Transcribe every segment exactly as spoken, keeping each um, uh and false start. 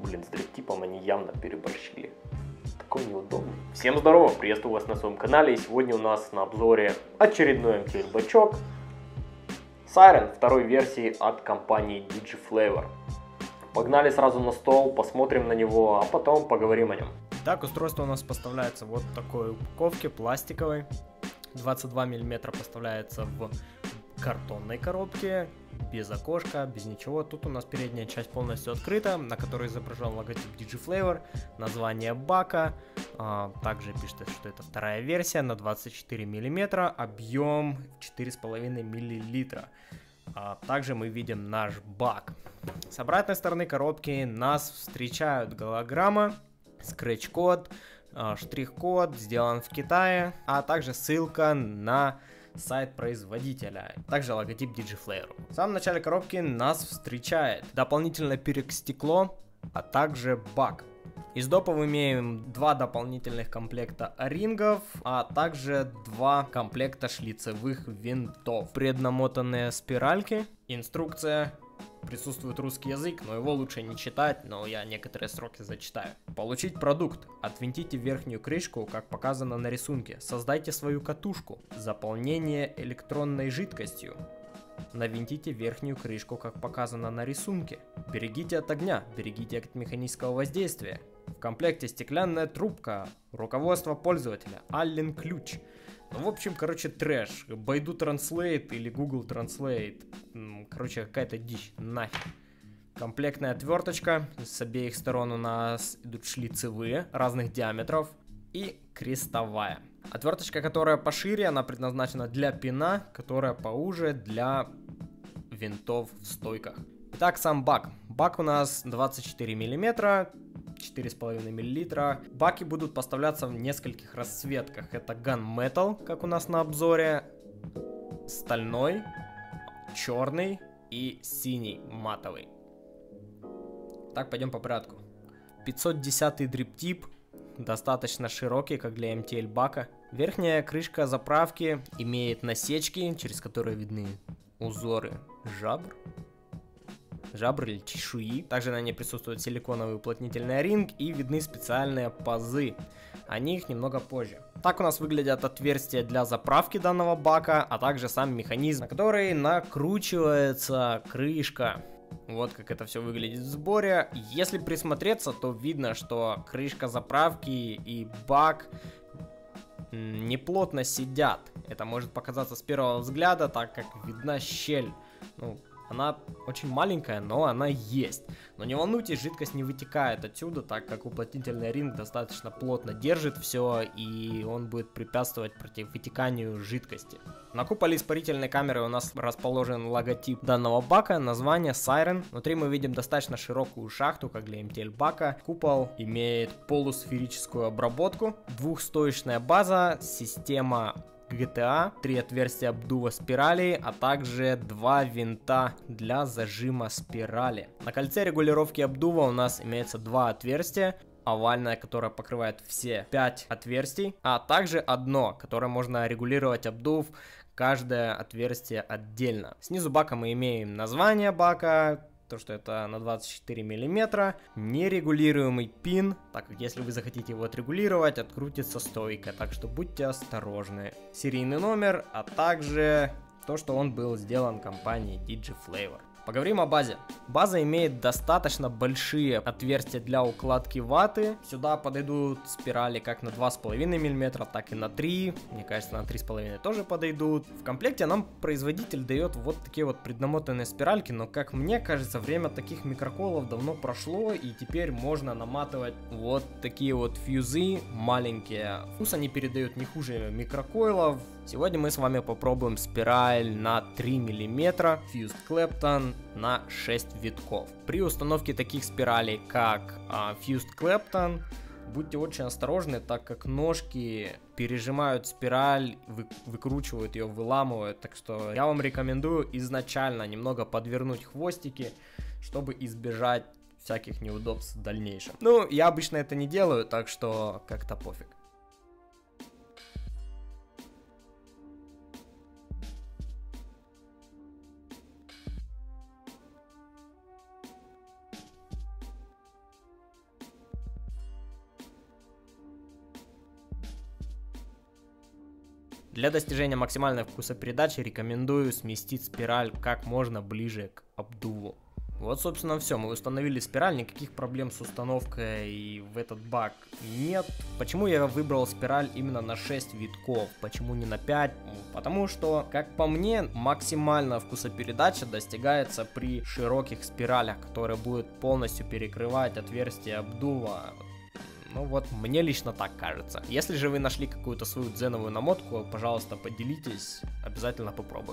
блин, с дрифтипом они явно переборщили. Такой неудобный. Всем здорово, приветствую вас на своем канале. И сегодня у нас на обзоре очередной эм ти эл бачок Siren второй версии от компании Digiflavor. Погнали сразу на стол, посмотрим на него, а потом поговорим о нем. Так, устройство у нас поставляется вот в такой упаковке, пластиковой. двадцать два миллиметра поставляется в картонной коробке, без окошка, без ничего. Тут у нас передняя часть полностью открыта, на которой изображен логотип Digiflavor, название бака. А, также пишет, что это вторая версия на двадцать четыре миллиметра, объем четыре с половиной миллилитра. А также мы видим наш бак. С обратной стороны коробки нас встречают голограмма, скретч-код, штрих-код, сделан в Китае, а также ссылка на сайт производителя, также логотип Digiflavor. В самом начале коробки нас встречает дополнительное перекстекло, а также бак. Из допов имеем два дополнительных комплекта о-рингов, а также два комплекта шлицевых винтов. Преднамотанные спиральки, инструкция. Присутствует русский язык, но его лучше не читать, но я некоторые строки зачитаю. Получить продукт. Отвинтите верхнюю крышку, как показано на рисунке. Создайте свою катушку. Заполнение электронной жидкостью. Навинтите верхнюю крышку, как показано на рисунке. Берегите от огня, берегите от механического воздействия. В комплекте стеклянная трубка. Руководство пользователя. Аллен ключ. Ну, в общем, короче, трэш. Baidu Translate или Google Translate. Короче, какая-то дичь. Нафиг. Комплектная отверточка. С обеих сторон у нас идут шлицевые разных диаметров. И крестовая. Отверточка, которая пошире, она предназначена для пина, которая поуже для винтов в стойках. Итак, сам бак. Бак у нас двадцать четыре миллиметра. четыре с половиной миллилитра. Баки будут поставляться в нескольких расцветках. Это Gunmetal, как у нас на обзоре, стальной, черный и синий матовый. Так, пойдем по порядку. пятьсот десятый дриптип, достаточно широкий, как для эм ти эл бака. Верхняя крышка заправки имеет насечки, через которые видны узоры жабр. Жабр или чешуи. Также на ней присутствует силиконовый уплотнительный о-ринг и видны специальные пазы. О них немного позже. Так у нас выглядят отверстия для заправки данного бака, а также сам механизм, на который накручивается крышка. Вот как это все выглядит в сборе. Если присмотреться, то видно, что крышка заправки и бак неплотно сидят. Это может показаться с первого взгляда, так как видна щель. Ну, она очень маленькая, но она есть. Но не волнуйтесь, жидкость не вытекает отсюда, так как уплотнительный о-ринг достаточно плотно держит все, и он будет препятствовать против вытеканию жидкости. На куполе испарительной камеры у нас расположен логотип данного бака, название Siren. Внутри мы видим достаточно широкую шахту, как для эм ти эл бака. Купол имеет полусферическую обработку, двухстоечная база, система джи ти эй, три отверстия обдува спирали, а также два винта для зажима спирали. На кольце регулировки обдува у нас имеется два отверстия. Овальное, которое покрывает все пять отверстий, а также одно, которое можно регулировать обдув, каждое отверстие отдельно. Снизу бака мы имеем название бака, то, что это на двадцать четыре миллиметра, нерегулируемый пин, так как если вы захотите его отрегулировать, открутится стойка, так что будьте осторожны. Серийный номер, а также то, что он был сделан компанией Digiflavor. Поговорим о базе. База имеет достаточно большие отверстия для укладки ваты. Сюда подойдут спирали как на два с половиной миллиметра, так и на три. Мне кажется, на три с половиной тоже подойдут. В комплекте нам производитель дает вот такие вот преднамотанные спиральки, но как мне кажется, время таких микрокойлов давно прошло, и теперь можно наматывать вот такие вот фьюзы маленькие. Вкус они передают не хуже микрокойлов. Сегодня мы с вами попробуем спираль на три миллиметра Fused Clapton на шесть витков. При установке таких спиралей, как а, Fused Clapton, будьте очень осторожны, так как ножки пережимают спираль, вы, выкручивают ее, выламывают. Так что я вам рекомендую изначально немного подвернуть хвостики, чтобы избежать всяких неудобств в дальнейшем. Ну, я обычно это не делаю, так что как-то пофиг. Для достижения максимальной вкусопередачи рекомендую сместить спираль как можно ближе к обдуву. Вот, собственно, все. Мы установили спираль, никаких проблем с установкой в этот бак нет. Почему я выбрал спираль именно на шесть витков? Почему не на пять? Потому что, как по мне, максимальная вкусопередача достигается при широких спиралях, которые будут полностью перекрывать отверстие обдува. Ну вот, мне лично так кажется. Если же вы нашли какую-то свою дзеновую намотку, пожалуйста, поделитесь, обязательно попробую.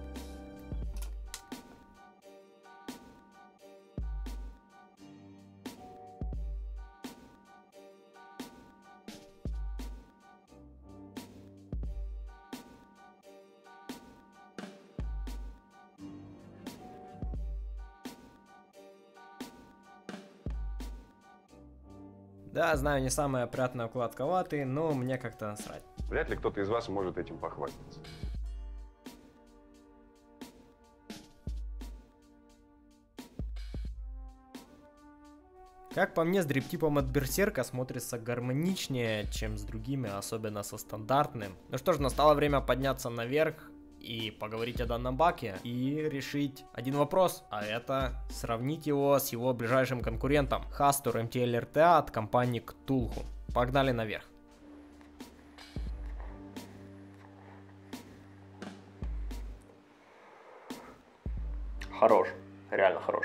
Да, знаю, не самая опрятная укладка ваты, но мне как-то насрать. Вряд ли кто-то из вас может этим похвастаться. Как по мне, с дриптипом от Берсерка смотрится гармоничнее, чем с другими, особенно со стандартным. Ну что ж, настало время подняться наверх и поговорить о данном баке и решить один вопрос, а это сравнить его с его ближайшим конкурентом Хастур эм ти эл эр ти от компании Ктулху. Погнали наверх. Хорош, реально хорош.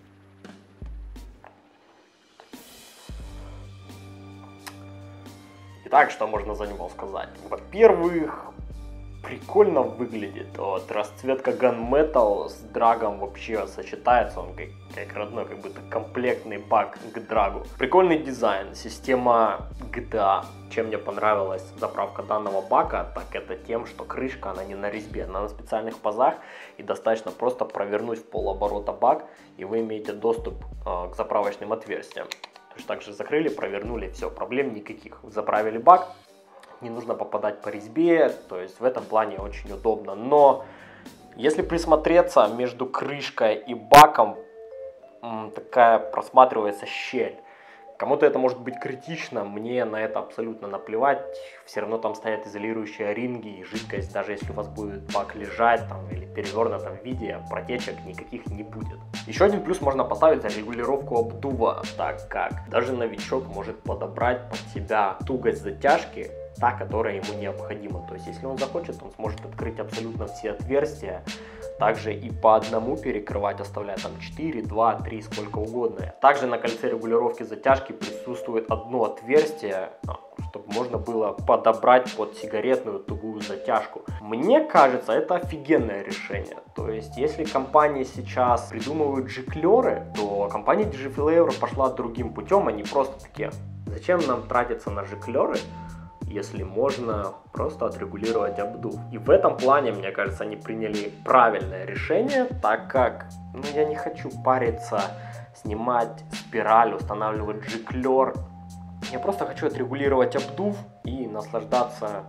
Итак, что можно за него сказать? Во-первых, прикольно выглядит. Вот, расцветка Gunmetal с драгом вообще сочетается, он как, как родной, как будто комплектный бак к драгу. Прикольный дизайн, система джи ти эй. Чем мне понравилась заправка данного бака, так это тем, что крышка, она не на резьбе, она на специальных пазах, и достаточно просто провернуть в полоборота бак, и вы имеете доступ э, к заправочным отверстиям. То есть также закрыли, провернули, все, проблем никаких. Заправили бак, не нужно попадать по резьбе, то есть в этом плане очень удобно. Но если присмотреться, между крышкой и баком м, такая просматривается щель. Кому-то это может быть критично, мне на это абсолютно наплевать. Все равно там стоят изолирующие ринги, и жидкость, даже если у вас будет бак лежать там, или перевернутом виде, протечек никаких не будет. Еще один плюс можно поставить за регулировку обдува, так как даже новичок может подобрать под себя тугость затяжки, та, которая ему необходима. То есть, если он захочет, он сможет открыть абсолютно все отверстия, также и по одному перекрывать, оставляя там четыре, два, три, сколько угодно. Также на кольце регулировки затяжки присутствует одно отверстие, чтобы можно было подобрать под сигаретную тугую затяжку. Мне кажется, это офигенное решение. То есть, если компании сейчас придумывают жиклеры, то компания ди джи Flavor пошла другим путем. Они просто такие: зачем нам тратиться на жиклеры, если можно просто отрегулировать обдув? И в этом плане, мне кажется, они приняли правильное решение, так как ну, я не хочу париться, снимать спираль, устанавливать жиклер. Я просто хочу отрегулировать обдув и наслаждаться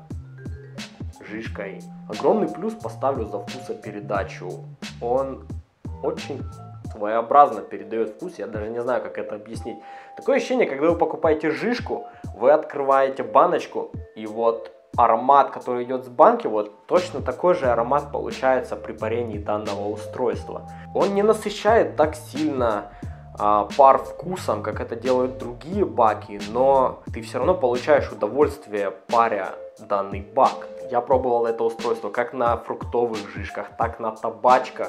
жижкой. Огромный плюс поставлю за вкусопередачу. Он очень своеобразно передает вкус, я даже не знаю, как это объяснить. Такое ощущение, когда вы покупаете жижку, вы открываете баночку, и вот аромат, который идет с банки, вот точно такой же аромат получается при парении данного устройства. Он не насыщает так сильно а, пар вкусом, как это делают другие баки, но ты все равно получаешь удовольствие, паря данный бак. Я пробовал это устройство как на фруктовых жижках, так на табачках.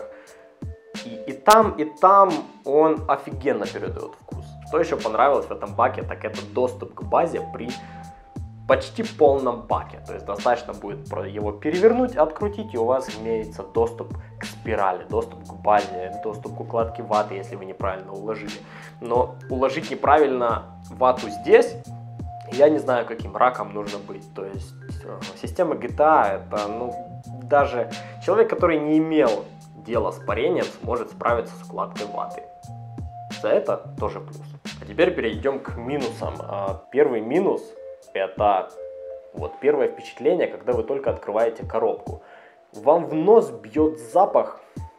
И, и там, и там он офигенно передает вкус. Что еще понравилось в этом баке, так это доступ к базе при почти полном баке. То есть достаточно будет его перевернуть, открутить, и у вас имеется доступ к спирали, доступ к базе, доступ к укладке ваты, если вы неправильно уложили. Но уложить неправильно вату здесь, я не знаю, каким раком нужно быть. То есть система джи ти эй, это ну, даже человек, который не имел дело с парением, сможет справиться с укладкой ваты. За это тоже плюс. А теперь перейдем к минусам. Первый минус — это вот первое впечатление, когда вы только открываете коробку. Вам в нос бьет запах,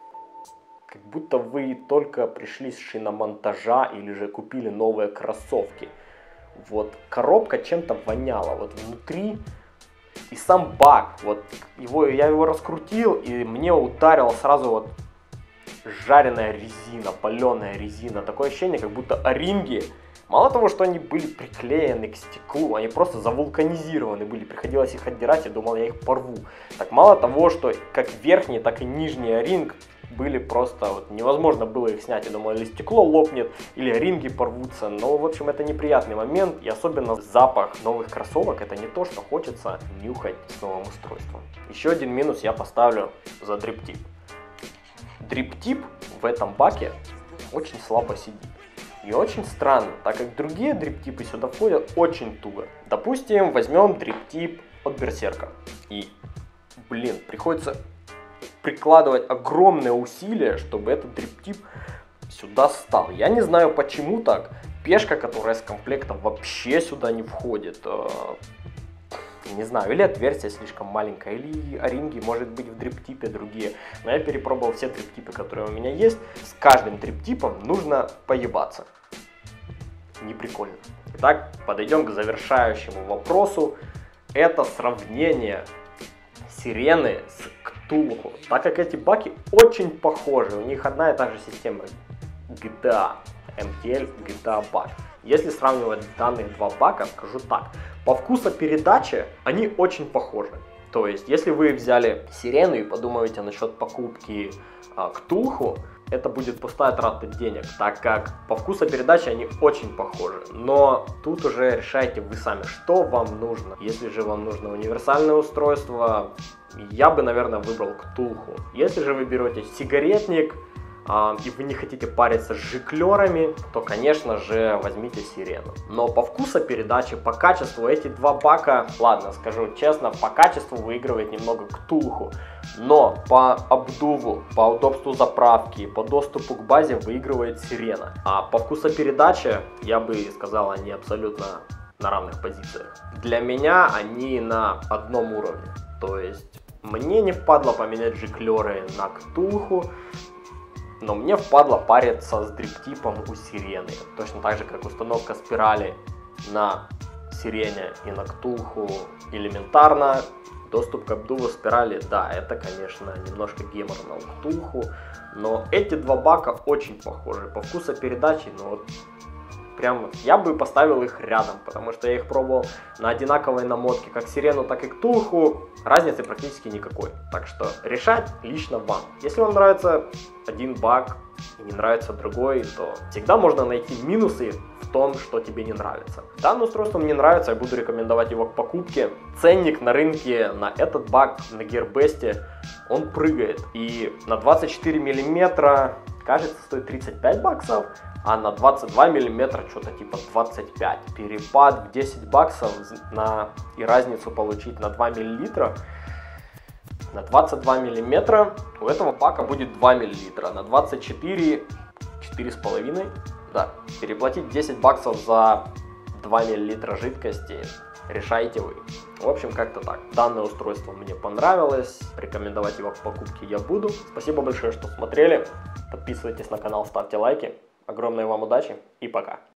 как будто вы только пришли с шиномонтажа или же купили новые кроссовки. Вот коробка чем-то воняла. Вот внутри И сам бак, вот его, я его раскрутил, и мне ударила сразу вот жареная резина, паленая резина. Такое ощущение, как будто о-ринги, мало того, что они были приклеены к стеклу, они просто завулканизированы были. Приходилось их отдирать, я думал, я их порву. Так мало того, что как верхний, так и нижний о-ринг были просто, вот, невозможно было их снять. Я думал, или стекло лопнет, или о-ринги порвутся. Но, в общем, это неприятный момент. И особенно запах новых кроссовок, это не то, что хочется нюхать с новым устройством. Еще один минус я поставлю за дрип-тип. Дрип-тип в этом баке очень слабо сидит. И очень странно, так как другие дрип-типы сюда входят очень туго. Допустим, возьмем дрип-тип от Берсерка. И, блин, приходится прикладывать огромные усилия, чтобы этот дрип-тип сюда стал. Я не знаю, почему так. Пешка, которая с комплектом, вообще сюда не входит. Не знаю, или отверстие слишком маленькое, или о-ринги, может быть, в дрип-типе другие. Но я перепробовал все дрип-типы, которые у меня есть. С каждым дрип-типом нужно поебаться. Не прикольно. Итак, подойдем к завершающему вопросу. Это сравнение Сирены с Ктулху. Так как эти баки очень похожи, у них одна и та же система джи ти эй, эм ти эль, джи ти эй бак. Если сравнивать данных два бака, скажу так. По вкусопередаче они очень похожи. То есть, если вы взяли Сирену и подумаете насчет покупки а, Ктулху, это будет пустая трата денег, так как по вкусопередаче они очень похожи. Но тут уже решаете вы сами, что вам нужно. Если же вам нужно универсальное устройство, я бы, наверное, выбрал Ктулху. Если же вы берете сигаретник, и вы не хотите париться с жиклерами, то, конечно же, возьмите Сирену. Но по вкусопередаче, по качеству эти два бака, ладно, скажу честно, по качеству выигрывает немного Ктулху. Но по обдуву, по удобству заправки, по доступу к базе выигрывает Сирена. А по вкусопередаче, я бы сказал, они абсолютно на равных позициях. Для меня они на одном уровне. То есть, мне не впадло поменять жиклеры на Ктулху, но мне впадло париться с дрип-типом у Сирены. Точно так же, как установка спирали на Сирене и на Ктулху элементарно. Доступ к обдуву спирали, да, это, конечно, немножко геморно у Ктулху. Но эти два бака очень похожи. По вкусопередаче, ну вот, прям я бы поставил их рядом, потому что я их пробовал на одинаковой намотке, как Сирену, так и Ктулху. Разницы практически никакой. Так что решать лично вам. Если вам нравится один бак и не нравится другой, то всегда можно найти минусы в том, что тебе не нравится. Данное устройство мне нравится, я буду рекомендовать его к покупке. Ценник на рынке на этот бак на Gearbest, он прыгает. И на двадцать четыре миллиметра, кажется, стоит тридцать пять баксов. А на двадцать два миллиметра что-то типа двадцать пять. Перепад в десять баксов на, и разницу получить на два миллилитра. На двадцать два миллиметра у этого бака будет два миллилитра. На двадцать четыре четыре с половиной. Да, переплатить десять баксов за два миллилитра жидкости решаете вы. В общем, как-то так. Данное устройство мне понравилось. Рекомендовать его к покупке я буду. Спасибо большое, что смотрели. Подписывайтесь на канал, ставьте лайки. Огромной вам удачи и пока.